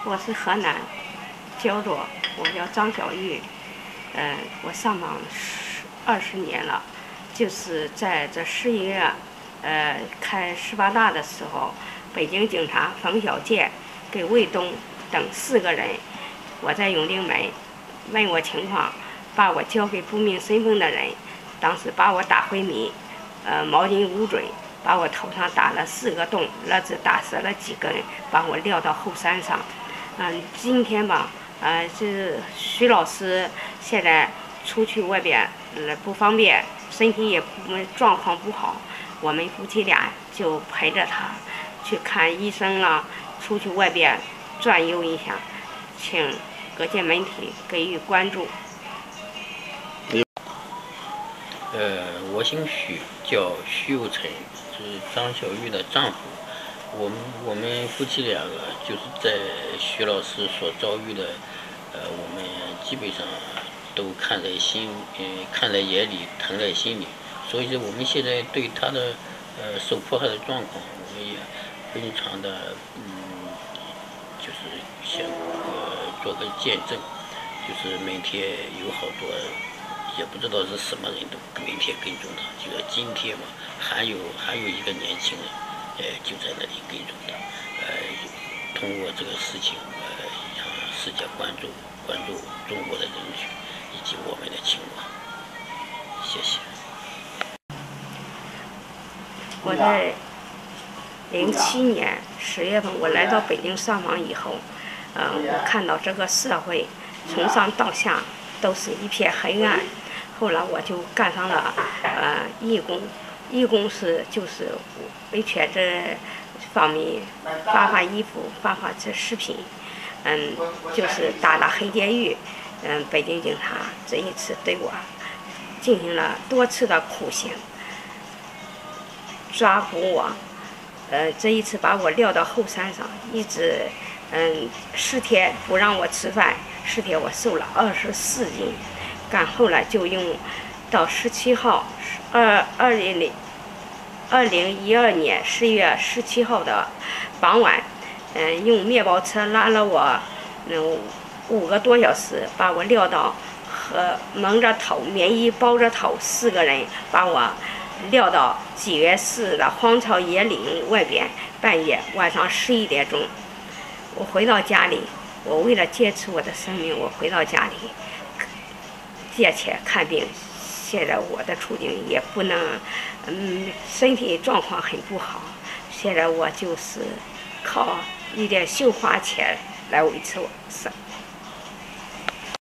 我是河南焦作，我叫张小玉。我上访20年了，就是在这11月，开18大的时候，北京警察冯小健给卫东等4个人，我在永定门问我情况，把我交给不明身份的人，当时把我打昏迷，毛巾捂嘴，把我头上打了4个洞，肋子打折了几根，把我撂到后山上。今天吧，这徐老师现在出去外边不方便，身体也状况不好，我们夫妻俩就陪着他去看医生了，出去外边转悠一下，请各界媒体给予关注。 我姓许，叫徐有成，是张小玉的丈夫。我们夫妻两个就是在徐老师所遭遇的，我们基本上都看在眼里，疼在心里。所以说，我们现在对他的受迫害的状况，我们也非常的就是想做个见证，就是每天有好多也不知道是什么人都每天跟踪他。就在今天嘛，还有一个年轻人。就在那里跟踪他，通过这个事情，让世界关注中国的人权以及我们的情况。谢谢。 我在07年10月份，我来到北京上访以后，我看到这个社会从上到下都是一片黑暗。后来我就干上了义工。义工就是维权这方面发衣服，发这食品，就是打黑监狱。北京警察这一次对我进行了多次的酷刑，抓捕我，这一次把我撂到后山上，一直10天不让我吃饭，10天我瘦了24斤，后来就用到17号2012年10月17号的傍晚，用面包车拉了我5个多小时，把我撂到蒙着头，棉衣包着头，4个人把我撂到济源市的荒草野岭外边。半夜晚上11点钟，我回到家里，我为了坚持我的生命，我回到家里借钱看病。现在我的处境也不能，身体状况很不好。现在我就是靠一点绣花钱来维持我生。